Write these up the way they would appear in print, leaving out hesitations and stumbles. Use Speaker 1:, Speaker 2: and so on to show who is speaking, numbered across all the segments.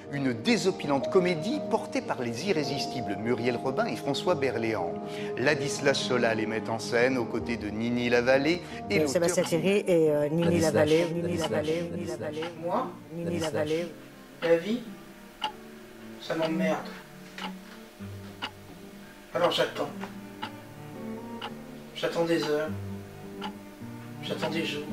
Speaker 1: une désopilante comédie portée par les irrésistibles Muriel Robin et François Berléand. Ladislas Chola les met en scène aux côtés de Nini Lavallée et
Speaker 2: Sébastien Thierry et Nini Lavallée.
Speaker 3: Moi,
Speaker 2: Nini Lavallée.
Speaker 3: la vie, ça m'emmerde. Alors j'attends. J'attends des heures. J'attends des jours.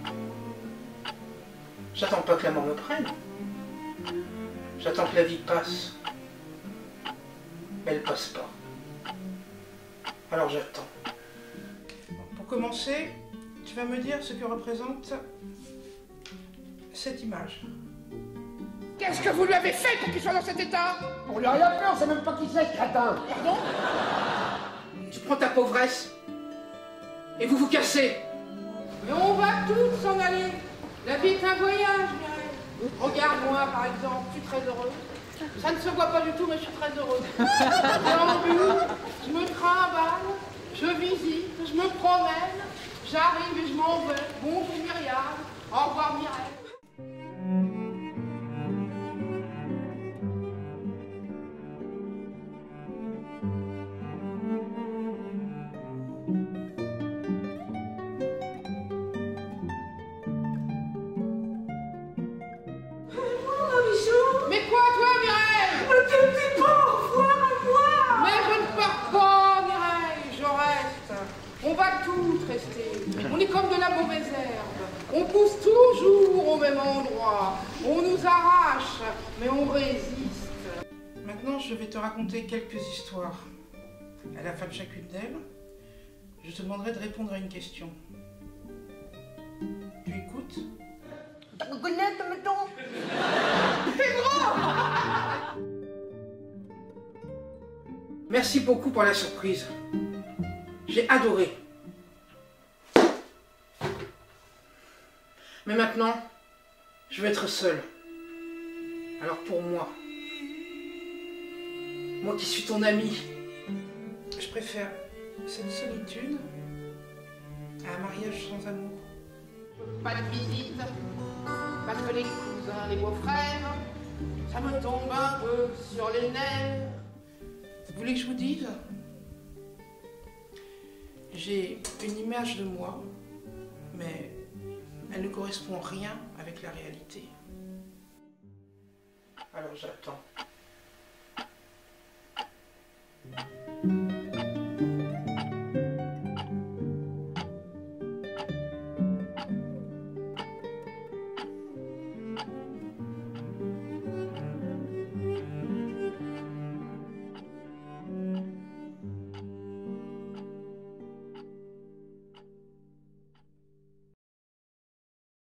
Speaker 3: J'attends pas que la mort me prenne. J'attends que la vie passe. Elle passe pas. Alors j'attends. Pour commencer, tu vas me dire ce que représente cette image. Qu'est-ce que vous lui avez fait pour qu'il soit dans cet état?
Speaker 4: On lui a rien fait, on sait même pas qui c'est, ce crétin.
Speaker 3: Pardon? Tu prends ta pauvresse et vous vous cassez.
Speaker 5: Mais on va tous s'en aller. La vie est un voyage, Mireille. Regarde-moi, par exemple, je suis très heureuse. Ça ne se voit pas du tout, mais je suis très heureuse. Je déambule, je me trimballe, je visite, je me promène, j'arrive et je m'en vais. Bonjour Myriam, au revoir Mireille. Mais quoi, toi, Mireille?
Speaker 3: Ne te dis pas au revoir à moi.
Speaker 5: Mais je ne pars pas, Mireille, je reste. On va tous rester. On est comme de la mauvaise herbe. On pousse toujours au même endroit. On nous arrache, mais on résiste.
Speaker 3: Maintenant, je vais te raconter quelques histoires. À la fin de chacune d'elles, je te demanderai de répondre à une question. Tu écoutes? Merci beaucoup pour la surprise. J'ai adoré. Mais maintenant, je vais être seul. Alors pour moi qui suis ton ami, je préfère cette solitude à un mariage sans amour.
Speaker 5: Pas de visite, parce que les cousins, les beaux-frères, ça me tombe un peu sur les nerfs.
Speaker 3: Vous voulez que je vous dise? J'ai une image de moi, mais elle ne correspond rien avec la réalité. Alors j'attends.